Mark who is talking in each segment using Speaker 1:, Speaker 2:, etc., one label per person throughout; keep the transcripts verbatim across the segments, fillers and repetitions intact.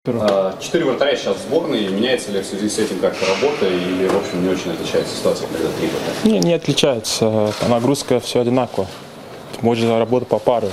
Speaker 1: Четыре вратаря сейчас в сборной. Меняется ли в связи с этим как-то работа или, в общем, не очень отличается ситуация, когда три вратаря?
Speaker 2: Не, не отличается. Нагрузка все одинаково. Можно работать по паре.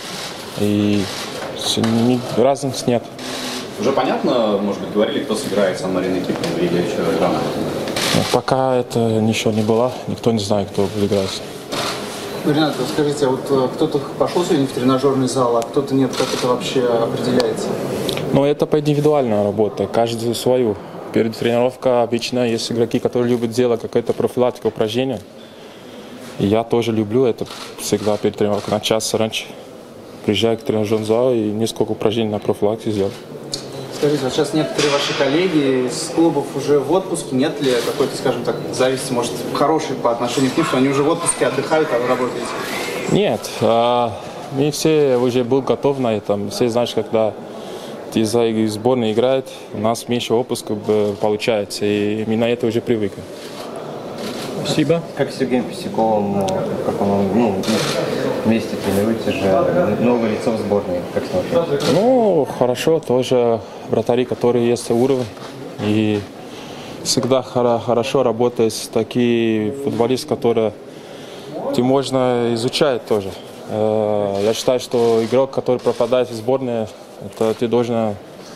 Speaker 2: И разницы нет.
Speaker 1: Уже понятно, может быть, говорили, кто сыграет Сан-Марино Кипром или еще рано?
Speaker 2: Пока это ничего не было. Никто не знает, кто будет играть.
Speaker 3: Ренат, скажите, а вот кто-то пошел сегодня в тренажерный зал, а кто-то нет, как это вообще определяется?
Speaker 2: Ну, это по индивидуальная работа, каждый свою. Перед тренировкой обычно есть игроки, которые любят делать какую-то профилактику упражнения. И я тоже люблю это всегда перед тренировкой. На час раньше приезжаю к тренажерному залу и несколько упражнений на профилактику сделаю.
Speaker 3: Скажите, вот сейчас некоторые ваши коллеги из клубов уже в отпуске, нет ли какой-то, скажем так, зависти, может, хорошей по отношению к ним, что они уже в отпуске отдыхают, а вы работаете?
Speaker 2: Нет, мы все уже были готовы на этом. Все знают, когда из-за сборной играет, у нас меньше отпуска получается, и мы на это уже привыкли.
Speaker 4: Спасибо. Как с Сергеем Писяковым, как он, ну, вместе тренируете же, новое лицо в сборной, как с ним общаетесь?
Speaker 2: Ну, хорошо, тоже вратари, которые есть уровень, и всегда хорошо работать с такими футболистами, которые ты можно изучать тоже. Я считаю, что игрок, который пропадает в сборной, это ты должен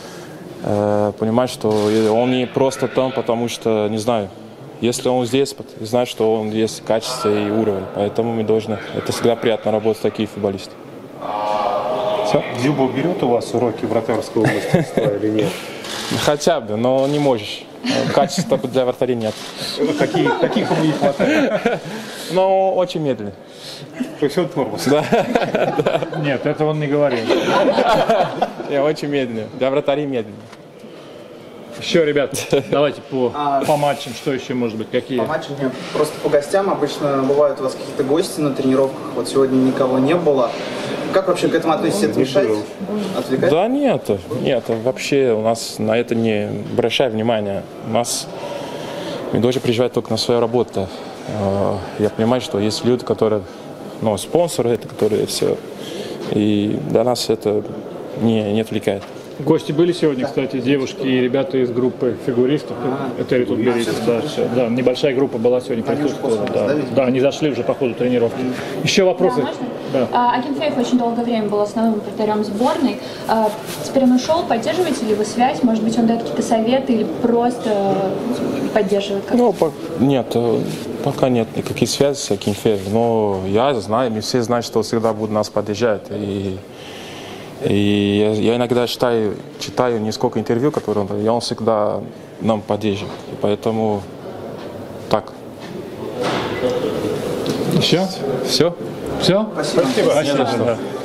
Speaker 2: э, понимать, что он не просто там, потому что, не знаю, если он здесь, знать, что он есть качество и уровень. Поэтому мы должны, это всегда приятно работать с такими футболистами.
Speaker 5: Дзюба берет у вас уроки вратарского мастерства или нет?
Speaker 2: Хотя бы, но не можешь. Качества для вратарей нет.
Speaker 5: Какие, каких ему не хватает?
Speaker 2: Но очень медленно.
Speaker 5: То есть он тормоз?
Speaker 2: Да.
Speaker 5: Нет, это он не говорил.
Speaker 2: Я очень медленно. Для вратарей медленно.
Speaker 6: Еще, ребят, давайте по, а, по матчам, что еще может быть, какие?
Speaker 3: По матчам, нет, просто по гостям. Обычно бывают у вас какие-то гости на тренировках, вот сегодня никого не было. Как вообще к этому относитесь? Это мешает? Отвлекает?
Speaker 2: Да нет, нет, вообще у нас на это не обращай внимания. У нас, мы должны приезжать только на свою работу. Я понимаю, что есть люди, которые, ну, спонсоры, это, которые все, и для нас это не, не отвлекает.
Speaker 6: Гости были сегодня, кстати, девушки и ребята из группы фигуристов.
Speaker 3: А,
Speaker 6: это тут берите, да, да, небольшая группа была сегодня присутствовала. Да, да, они зашли уже по ходу тренировки. Еще вопросы?
Speaker 7: Да, можно? Да. Акинфеев очень долгое время был основным вратарем сборной. А, теперь он ушел, поддерживаете ли вы связь? Может быть, он дает какие-то советы или просто поддерживает?
Speaker 2: Ну, по, нет, пока нет никаких связей с Акинфеевым. Но я знаю, мы все знают, что он всегда будет нас поддержать. И И я, я иногда читаю, читаю несколько интервью, которые он, и он всегда нам поддерживает. И поэтому так.
Speaker 6: Еще?
Speaker 2: Все?
Speaker 6: Все?
Speaker 3: Спасибо.
Speaker 6: Спасибо. Спасибо.